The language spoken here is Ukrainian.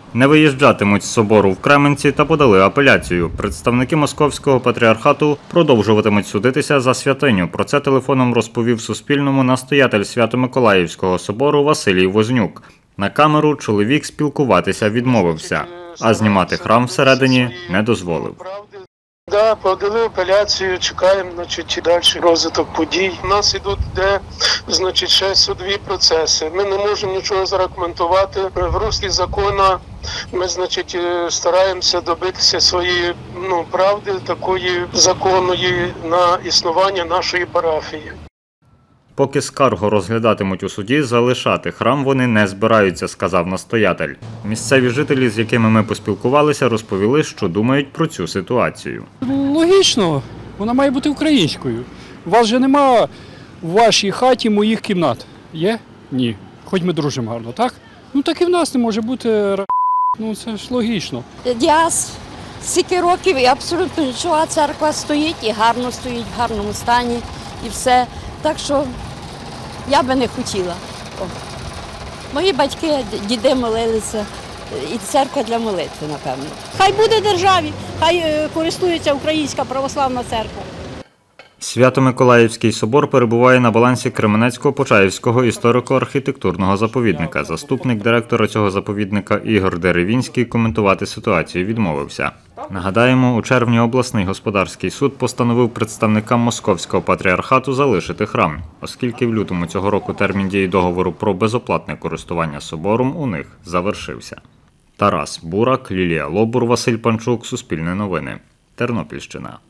Не виїжджатимуть з собору в Кременці та подали апеляцію. Представники Московського патріархату продовжуватимуть судитися за святиню. Про це телефоном розповів Суспільному настоятель Свято-Миколаївського собору Василій Вознюк. На камеру чоловік спілкуватися відмовився, а знімати храм всередині не дозволив. Да, подали апеляцію, чекаємо, і далі розвиток подій. У нас йде, ще судові процеси. Ми не можемо нічого зараз коментувати. В руслі закону ми, стараємося добитися своєї, правди, такої законної на існування нашої парафії. Поки скаргу розглядатимуть у суді, залишати храм вони не збираються, сказав настоятель. Місцеві жителі, з якими ми поспілкувалися, розповіли, що думають про цю ситуацію. Логічно, вона має бути українською. У вас же немає в вашій хаті моїх кімнат. Є? Ні. Хоч ми дружимо гарно, так? Так і в нас не може бути. Це ж логічно. Діас, стільки років і абсолютно нічого, церква стоїть і гарно стоїть, в гарному стані і все. Так що я би не хотіла. Мої батьки, діди молилися, і церква для молитви, напевно. Хай буде державі, хай користується Українська православна церква. Свято-Миколаївський собор перебуває на балансі Кременецько-Почаївського історико-архітектурного заповідника. Заступник директора цього заповідника Ігор Деревінський коментувати ситуацію відмовився. Нагадаємо, у червні обласний господарський суд постановив представникам Московського патріархату залишити храм, оскільки в лютому цього року термін дії договору про безоплатне користування собором у них завершився. Тарас Бурак, Лілія Лобур, Василь Панчук, Суспільне новини, Тернопільщина.